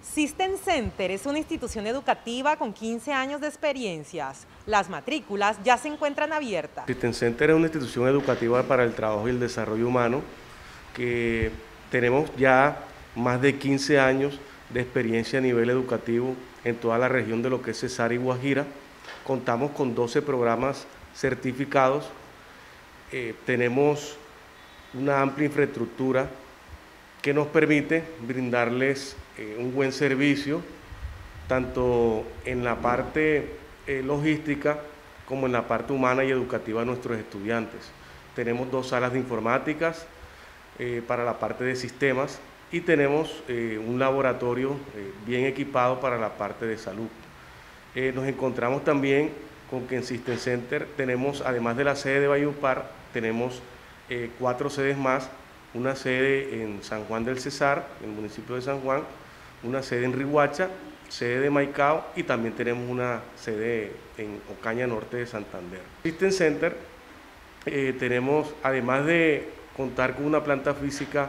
System Center es una institución educativa con 15 años de experiencias. Las matrículas ya se encuentran abiertas. System Center es una institución educativa para el trabajo y el desarrollo humano que tenemos ya más de 15 años de experiencia a nivel educativo en toda la región de lo que es Cesar y Guajira. Contamos con 12 programas certificados, tenemos una amplia infraestructura que nos permite brindarles un buen servicio, tanto en la parte logística como en la parte humana y educativa a nuestros estudiantes. Tenemos 2 salas de informáticas para la parte de sistemas y tenemos un laboratorio bien equipado para la parte de salud. Nos encontramos también con que en System Center tenemos, además de la sede de Valledupar, tenemos 4 sedes más, una sede en San Juan del Cesar, en el municipio de San Juan, una sede en Riohacha, sede de Maicao y también tenemos una sede en Ocaña Norte de Santander. System Center tenemos, además de contar con una planta física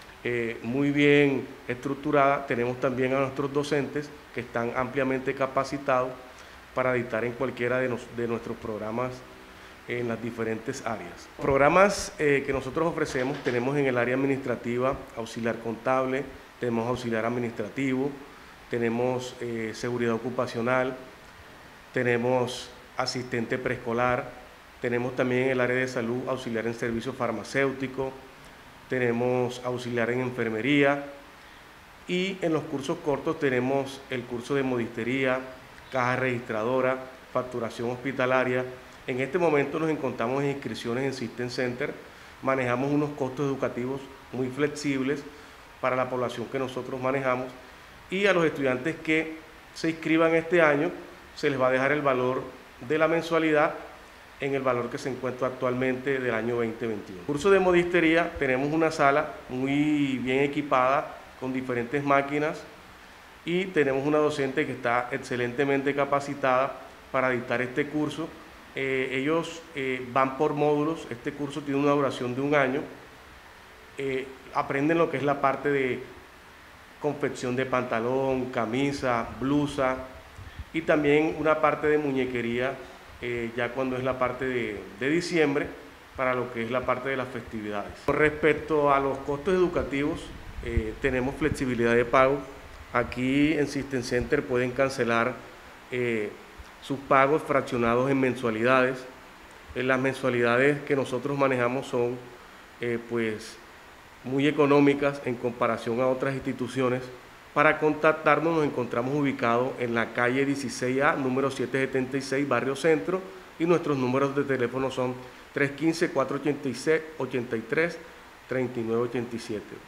muy bien estructurada, tenemos también a nuestros docentes que están ampliamente capacitados para dictar en cualquiera de nuestros programas en las diferentes áreas. Programas que nosotros ofrecemos tenemos en el área administrativa, auxiliar contable, tenemos auxiliar administrativo, tenemos seguridad ocupacional, tenemos asistente preescolar, tenemos también en el área de salud auxiliar en servicio farmacéutico, tenemos auxiliar en enfermería y en los cursos cortos tenemos el curso de modistería, caja registradora, facturación hospitalaria. En este momento nos encontramos en inscripciones en System Center, manejamos unos costos educativos muy flexibles para la población que nosotros manejamos y a los estudiantes que se inscriban este año se les va a dejar el valor de la mensualidad en el valor que se encuentra actualmente del año 2021. Curso de modistería, tenemos una sala muy bien equipada con diferentes máquinas y tenemos una docente que está excelentemente capacitada para dictar este curso. Ellos van por módulos, este curso tiene una duración de 1 año, aprenden lo que es la parte de confección de pantalón, camisa, blusa y también una parte de muñequería ya cuando es la parte de diciembre para lo que es la parte de las festividades. Con respecto a los costos educativos, tenemos flexibilidad de pago. Aquí en System Center pueden cancelar sus pagos fraccionados en mensualidades. Las mensualidades que nosotros manejamos son pues muy económicas en comparación a otras instituciones. Para contactarnos nos encontramos ubicados en la calle 16A, número 776, Barrio Centro, y nuestros números de teléfono son 315-486-83-3987.